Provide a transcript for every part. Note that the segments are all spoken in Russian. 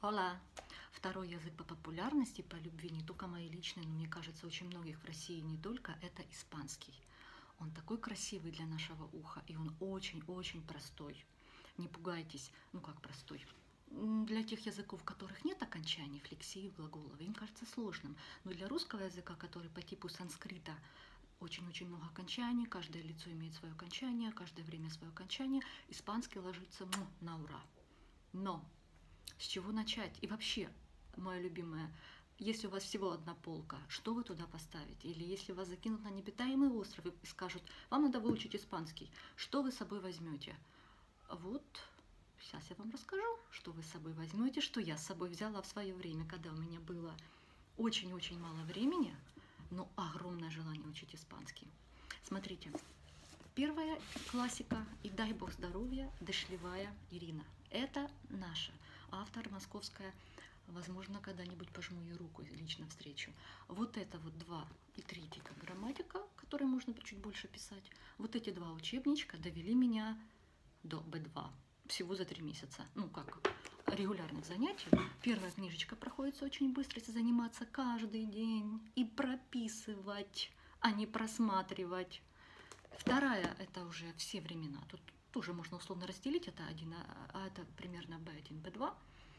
Hola. Второй язык по популярности, по любви, не только мои личные, но мне кажется, очень многих в России не только, это испанский. Он такой красивый для нашего уха, и он очень-очень простой. Не пугайтесь, ну как простой. Для тех языков, в которых нет окончаний, флексии, глаголов, им кажется сложным. Но для русского языка, который по типу санскрита, очень-очень много окончаний, каждое лицо имеет свое окончание, каждое время свое окончание, испанский ложится на ура. Но с чего начать? И вообще, мое любимое, если у вас всего одна полка, что вы туда поставите? Или если вас закинут на необитаемый остров и скажут, вам надо выучить испанский, что вы с собой возьмете? Вот, сейчас я вам расскажу, что вы с собой возьмете, что я с собой взяла в свое время, когда у меня было очень-очень мало времени, но огромное желание учить испанский. Смотрите, первая классика, и дай бог здоровья, Дышлевая Ирина. Это наша, автор московская, возможно, когда-нибудь пожму ее руку, лично встречу. Вот это вот 2 и 3 грамматика, которые можно чуть больше писать. Вот эти 2 учебничка довели меня до B2 всего за 3 месяца. Ну как, регулярных занятий. Первая книжечка проходится очень быстро, если заниматься каждый день и прописывать, а не просматривать. Вторая – это уже все времена. Тут тоже можно условно разделить, это это примерно B1, B2.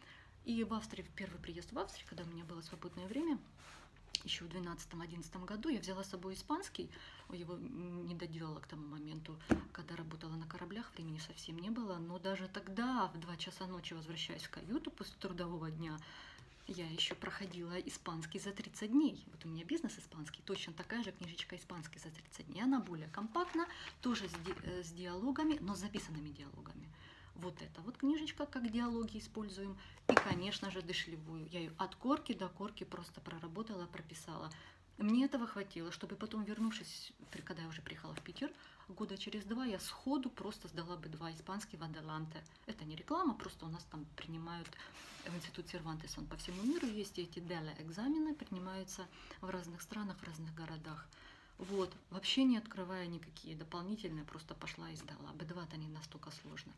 И в Австрии, в первый приезд в Австрию, когда у меня было свободное время, еще в 2012-2011 году, я взяла с собой испанский, его не доделала к тому моменту, когда работала на кораблях, времени совсем не было, но даже тогда, в 2 часа ночи, возвращаясь в каюту после трудового дня, я еще проходила испанский за 30 дней. Вот у меня бизнес испанский, точно такая же книжечка испанский за 30 дней. Она более компактна, тоже с диалогами, но с записанными диалогами. Вот эта вот книжечка, как диалоги используем. И, конечно же, Дышлевую. Я ее от корки до корки просто проработала, прописала. Мне этого хватило, чтобы потом, вернувшись, когда я уже приехала в Питер, года через 2 я сходу просто сдала B2 испанский в Адаланте. Это не реклама, просто у нас там принимают в институт Сервантес, он по всему миру есть, и эти DELE-экзамены принимаются в разных странах, в разных городах. Вот, вообще не открывая никакие дополнительные, просто пошла и сдала. B2-то не настолько сложно.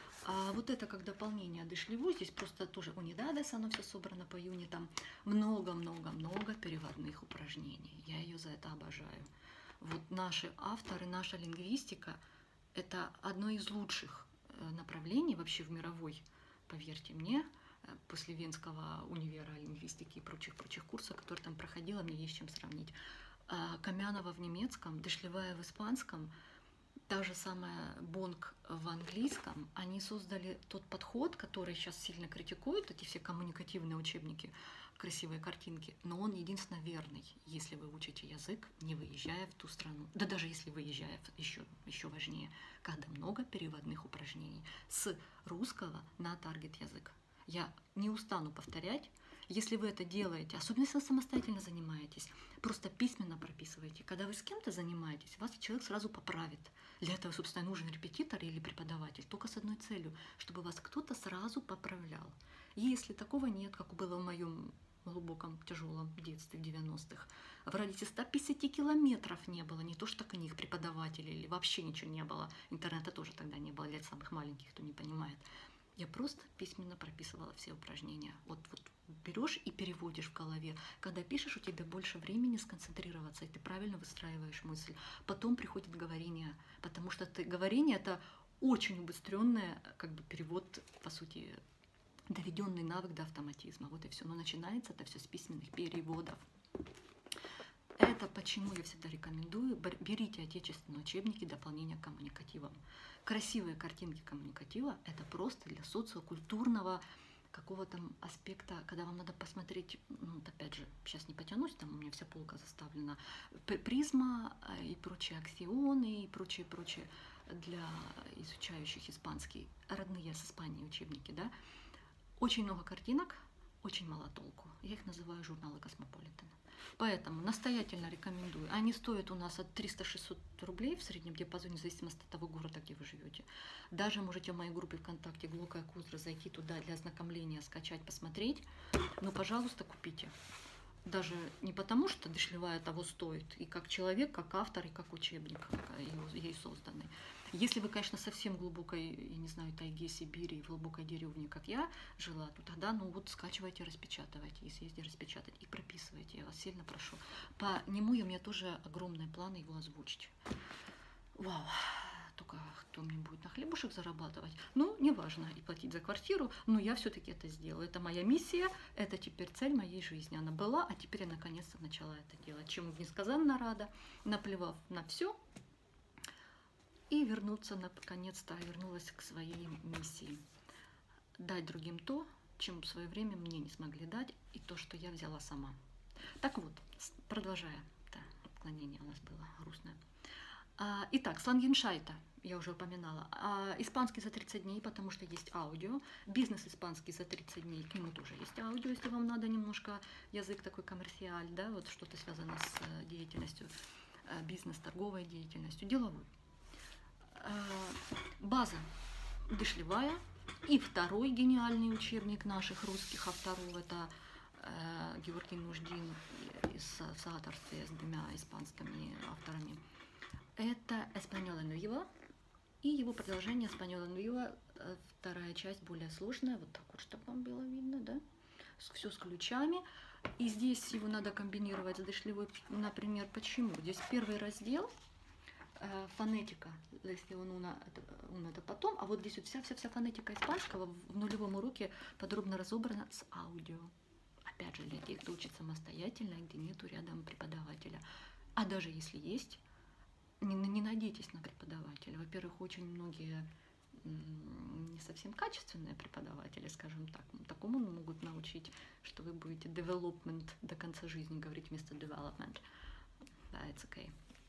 А вот это как дополнение Дышлеву, здесь просто тоже унидадес, оно все собрано по юнитам. Много-много-много переводных упражнений. Я ее за это обожаю. Вот наши авторы, наша лингвистика – это одно из лучших направлений вообще в мировой, поверьте мне, после Венского универа лингвистики и прочих курсов, которые там проходила, мне есть чем сравнить. Камянова в немецком, Дышлевая в испанском, та же самая Бонг в английском, они создали тот подход, который сейчас сильно критикуют, эти все коммуникативные учебники, красивые картинки, но он единственно верный, если вы учите язык, не выезжая в ту страну. Да даже если выезжая, еще важнее, когда много переводных упражнений с русского на таргет язык. Я не устану повторять, если вы это делаете, особенно если вы самостоятельно занимаетесь, просто письменно прописывайте. Когда вы с кем-то занимаетесь, вас человек сразу поправит. Для этого, собственно, нужен репетитор или преподаватель, только с одной целью, чтобы вас кто-то сразу поправлял. Если такого нет, как было в моем глубоком, тяжелом детстве в 90-х, в радиусе 150 километров не было, не то что книг, преподавателей, или вообще ничего не было. Интернета тоже тогда не было, для самых маленьких, кто не понимает. Я просто письменно прописывала все упражнения. Вот берешь и переводишь в голове. Когда пишешь, у тебя больше времени сконцентрироваться, и ты правильно выстраиваешь мысль. Потом приходит говорение, потому что говорение – это очень убыстренный перевод, по сути, доведенный навык до автоматизма. Вот и все. Но начинается это все с письменных переводов. Это почему я всегда рекомендую, берите отечественные учебники дополнения к коммуникативам. Красивые картинки коммуникатива – это просто для социокультурного какого-то аспекта, когда вам надо посмотреть, ну, опять же, сейчас не потянусь, там у меня вся полка заставлена, призма и прочие аксионы и прочее для изучающих испанский, родные с Испании учебники, да. Очень много картинок, очень мало толку. Я их называю журналы Космополитен. Поэтому настоятельно рекомендую. Они стоят у нас от 300-600 рублей в среднем диапазоне, в зависимости от того города, где вы живете. Даже можете в моей группе ВКонтакте «Глубокая Кузра» зайти туда для ознакомления, скачать, посмотреть. Но, пожалуйста, купите. Даже не потому, что дышлевая того стоит, и как человек, как автор, и как учебник ей созданный. Если вы, конечно, совсем глубокой, я не знаю, тайге Сибири, в глубокой деревне, как я жила, то тогда, ну вот, скачивайте, распечатывайте, если есть где распечатать, и прописывайте, я вас сильно прошу. По нему у меня тоже огромные планы его озвучить. Вау! Только кто мне будет на хлебушек зарабатывать? Ну, неважно, и платить за квартиру, но я все-таки это сделаю. Это моя миссия, это теперь цель моей жизни. Она была, а теперь я наконец-то начала это делать. Чему несказанно рада, наплевав на все, и вернуться, наконец-то, вернулась к своей миссии. Дать другим то, чем в свое время мне не смогли дать, и то, что я взяла сама. Так вот, продолжая, да, отклонение у нас было грустное. Итак, слангеншайта, я уже упоминала. Испанский за 30 дней, потому что есть аудио. Бизнес испанский за 30 дней, к нему тоже есть аудио, если вам надо немножко язык такой коммерциаль, да, вот что-то связано с деятельностью, бизнес, торговой деятельностью, деловой. База дышлевая. И второй гениальный учебник наших русских авторов, это Георгий Нуждин в соавторстве с двумя испанскими авторами. Это «Español en Vivo» и его продолжение «Español en Vivo», вторая часть более сложная, вот так вот, чтобы вам было видно, да? Все с ключами. И здесь его надо комбинировать с дышлевой, например, почему? Здесь первый раздел, фонетика, если он это потом, а вот здесь вот вся фонетика испанского в нулевом уроке подробно разобрана с аудио. Опять же, для тех, кто учит самостоятельно, где нету рядом преподавателя. А даже если есть, не надейтесь на преподавателя. Во-первых, очень многие не совсем качественные преподаватели, скажем так. Такому могут научить, что вы будете development до конца жизни говорить вместо development. Да, it's okay.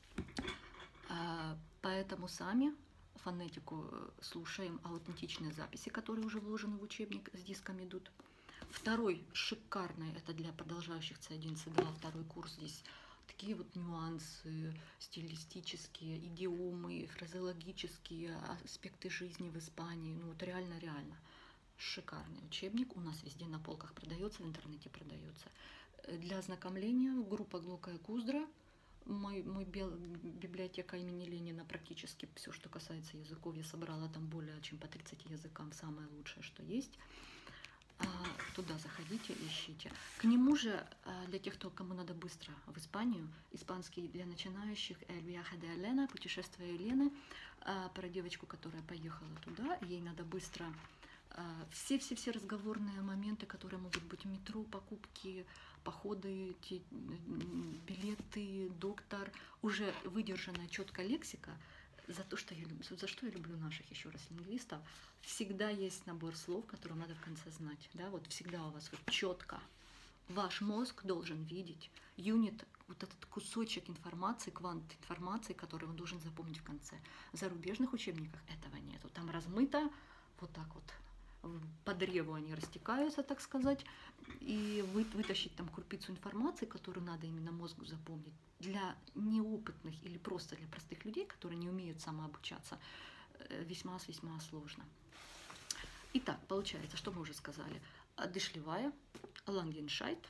Поэтому сами фонетику слушаем, аутентичные записи, которые уже вложены в учебник, с диском идут. Второй шикарный, это для продолжающих C1, C2, второй курс. Здесь такие вот нюансы стилистические, идиомы, фразеологические аспекты жизни в Испании. Ну вот реально шикарный учебник. У нас везде на полках продается, в интернете продается. Для ознакомления группа Глока и Куздра. Мой библиотека имени Ленина, практически все, что касается языков, я собрала там более чем по 30 языкам, самое лучшее, что есть. Туда заходите, ищите. К нему же, для тех, кому надо быстро в Испанию, испанский для начинающих «El viaje de Elena», «Путешествие Елены», про девочку, которая поехала туда, ей надо быстро все разговорные моменты, которые могут быть в метро, покупки, походы, билеты, доктор, уже выдержанная четкая лексика. За что я люблю наших еще раз лингвистов, всегда есть набор слов, которые надо в конце знать. Да? Вот всегда у вас вот четко. Ваш мозг должен видеть юнит, вот этот кусочек информации, квант информации, который он должен запомнить в конце. В зарубежных учебниках этого нету. Там размыто вот так вот. По древу они растекаются, так сказать, и вытащить там крупицу информации, которую надо именно мозгу запомнить, для неопытных или просто для простых людей, которые не умеют самообучаться, весьма сложно. Итак, получается, что мы уже сказали. Дышлевая, Лангеншайт,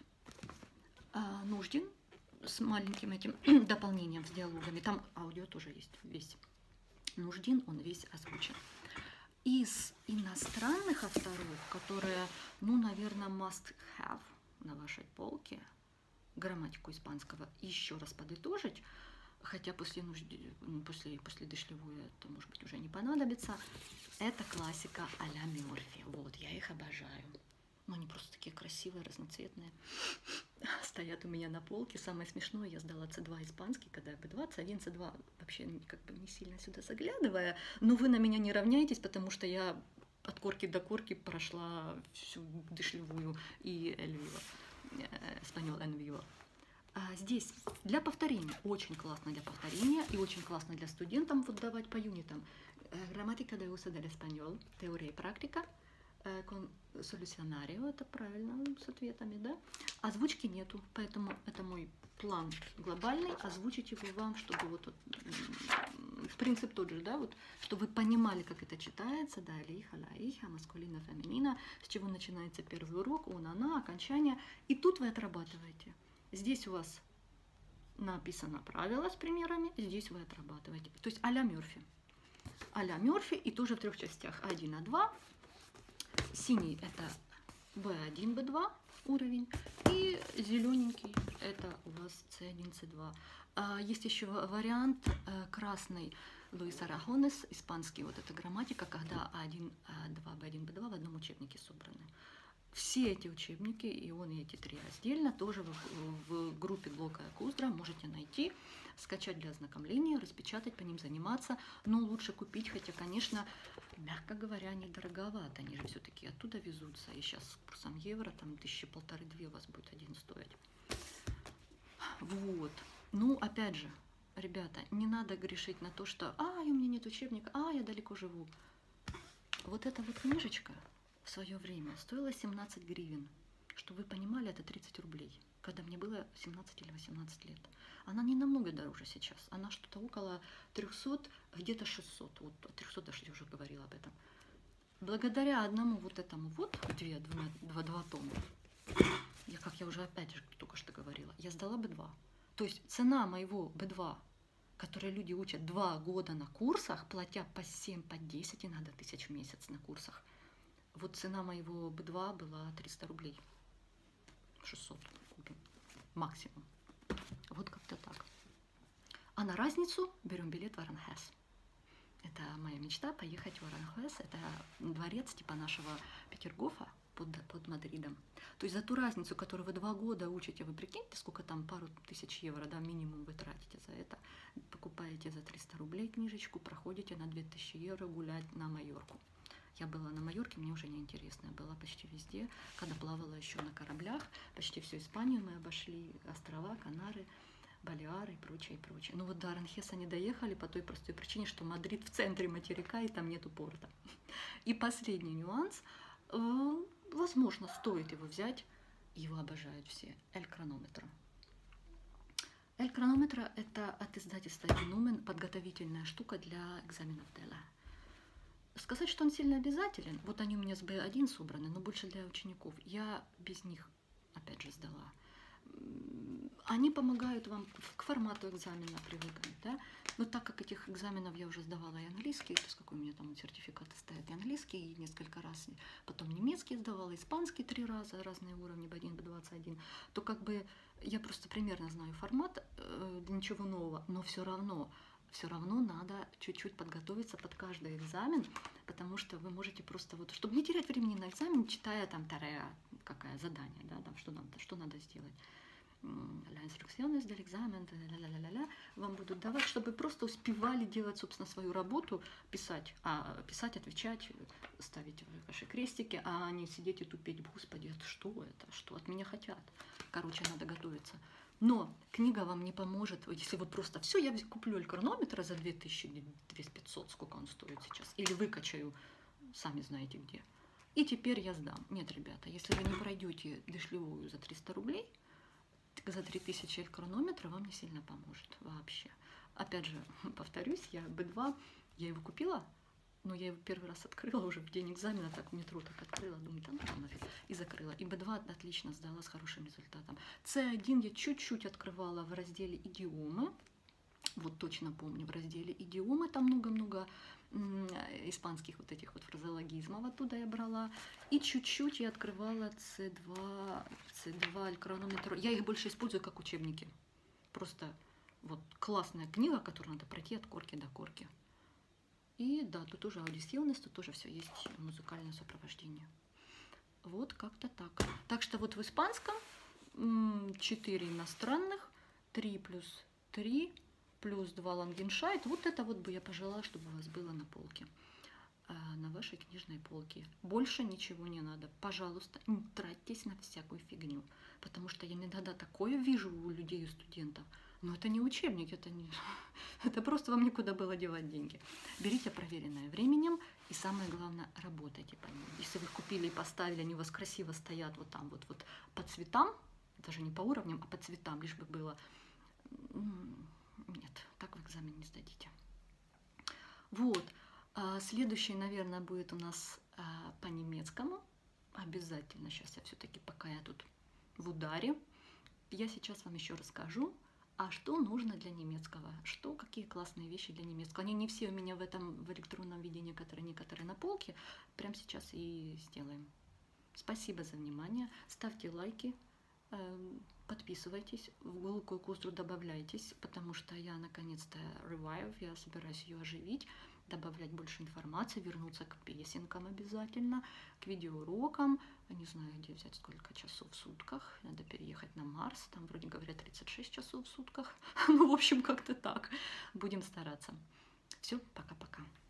Нуждин с маленьким этим дополнением, с диалогами. Там аудио тоже есть весь. Нуждин, он весь озвучен. Из иностранных авторов, которые, ну, наверное, must have на вашей полке, грамматику испанского еще раз подытожить, хотя после дышлевой это, может быть, уже не понадобится, это классика а-ля Мёрфи. Вот, я их обожаю. Ну, они просто такие красивые, разноцветные. Стоят у меня на полке. Самое смешное, я сдала C2 испанский, когда B2, C1, C2, вообще как бы не сильно сюда заглядывая. Но вы на меня не равняйтесь, потому что я от корки до корки прошла всю дышлевую и El Vivo, Español en Vivo. Здесь для повторения, очень классно для повторения и очень классно для студентов вот давать по юнитам. Грамматика de uso del español, теория и практика. Солюционарио, это правильно, с ответами, да? Озвучки нету, поэтому это мой план глобальный, озвучить его вам, чтобы вот принцип тот же, да, вот, чтобы вы понимали, как это читается, да, лиха, лаиха, маскулина, феминина, с чего начинается первый урок, он, она, окончание, и тут вы отрабатываете. Здесь у вас написано правило с примерами, здесь вы отрабатываете. То есть а-ля Мёрфи. А-ля Мёрфи и тоже в 3 частях. А1, А2. Синий это B1, B2 уровень. И зелененький это у вас C1, C2. Есть еще вариант красный Луис Арагонес, испанский, вот эта грамматика, когда А1, А2, B1, B2 в одном учебнике собраны. Все эти учебники, и он, и эти 3 раздельно, тоже в группе блока Куздра можете найти, скачать для ознакомления, распечатать, по ним заниматься. Но лучше купить, хотя, конечно, мягко говоря, они дороговато, они же все-таки оттуда везутся. И сейчас с курсом евро там 1500–2 у вас будет один стоить. Вот. Ну, опять же, ребята, не надо грешить на то, что у меня нет учебника, я далеко живу. Вот эта вот книжечка в свое время стоила 17 гривен. Чтобы вы понимали, это 30 рублей, когда мне было 17 или 18 лет. Она не намного дороже сейчас. Она что-то около 300, где-то 600. Вот 300 даже я уже говорила об этом. Благодаря одному вот этому вот, два тома, как я уже опять же только что говорила, я сдала B2. То есть цена моего B2, которые люди учат 2 года на курсах, платя по 7, по 10, иногда тысяч в месяц на курсах. Вот цена моего B2 была 300 рублей. 600 максимум. Вот как-то так. А на разницу берем билет в Аранхуэс. Это моя мечта — поехать в Аранхуэс. Это дворец типа нашего Петергофа под Мадридом. То есть за ту разницу, которую вы 2 года учите, вы прикиньте, сколько там, пару тысяч евро, да, минимум вы тратите за это. Покупаете за 300 рублей книжечку, проходите на 2000 евро гулять на Майорку. Я была на Майорке, мне уже неинтересно. Я была почти везде, когда плавала еще на кораблях. Почти всю Испанию мы обошли, острова, Канары, Балеары и прочее, и прочее. Но вот до Аранхеса не доехали по той простой причине, что Мадрид в центре материка, и там нету порта. И последний нюанс. Возможно, стоит его взять. Его обожают все. Эль-Хронометро. Эль-Хронометро – это от издательства Генумен подготовительная штука для экзаменов ДЭЛА. Сказать, что он сильно обязателен, вот они у меня с B1 собраны, но больше для учеников. Я без них, опять же, сдала. Они помогают вам к формату экзамена привыкнуть, да? Но так как этих экзаменов я уже сдавала и английский, то есть какой у меня там сертификаты стоят, и английский, и несколько раз, потом немецкий сдавала, испанский 3 раза, разные уровни, B1, B21, то как бы я просто примерно знаю формат, ничего нового, но все равно надо чуть-чуть подготовиться под каждый экзамен, потому что вы можете просто вот, чтобы не терять времени на экзамен, читая там какое задание, да, там что надо сделать. La instrucciones del examen, вам будут давать, чтобы просто успевали делать, собственно, свою работу, писать, отвечать, ставить ваши крестики, а не сидеть и тупеть, господи, это что от меня хотят. Короче, надо готовиться. Но книга вам не поможет, если вы просто все, я куплю Эль-Хронометр за 2000, 2500, сколько он стоит сейчас, или выкачаю, сами знаете где. И теперь я сдам. Нет, ребята, если вы не пройдете дешливую за 300 рублей, за 3000 Эль-Хронометра вам не сильно поможет вообще. Опять же, повторюсь, я B2, я его купила, но я его первый раз открыла уже в день экзамена, так в метро так открыла, думаю, там нафиг, и закрыла. И B2 отлично сдала с хорошим результатом. C1 я чуть-чуть открывала в разделе «Идиомы», вот точно помню, в разделе «Идиомы» там много-много испанских вот этих вот фразеологизмов оттуда я брала. И чуть-чуть я открывала C2 Эль-Хронометр. Я их больше использую как учебники. Просто вот классная книга, которую надо пройти от корки до корки. И да, тут тоже аудиционность, тут тоже все есть, музыкальное сопровождение. Вот как-то так. Так что вот в испанском 4 иностранных, 3 плюс 3, плюс 2 лангеншайт. Вот это вот бы я пожелала, чтобы у вас было на полке, на вашей книжной полке. Больше ничего не надо. Пожалуйста, не тратьтесь на всякую фигню. Потому что я иногда такое вижу у людей, у студентов. Но это не учебник, это просто вам некуда было девать деньги. Берите проверенное временем и самое главное, работайте по ним. Если вы купили и поставили, они у вас красиво стоят вот там вот по цветам, даже не по уровням, а по цветам, лишь бы было. Нет, так в экзамен не сдадите. Вот. Следующий, наверное, будет у нас по немецкому. Обязательно. Сейчас я все-таки, пока я тут в ударе, я сейчас вам еще расскажу, а что нужно для немецкого, какие классные вещи для немецкого. Они не все у меня в электронном виде, некоторые на полке. Прямо сейчас и сделаем. Спасибо за внимание. Ставьте лайки, подписывайтесь, в Гулкую Кустру добавляйтесь, потому что я наконец-то revive, я собираюсь ее оживить, добавлять больше информации, вернуться к песенкам обязательно, к видеоурокам. Не знаю, где взять сколько часов в сутках. Надо переехать на Марс, там вроде говорят 36 часов в сутках. Ну, в общем, как-то так. Будем стараться. Все, пока-пока.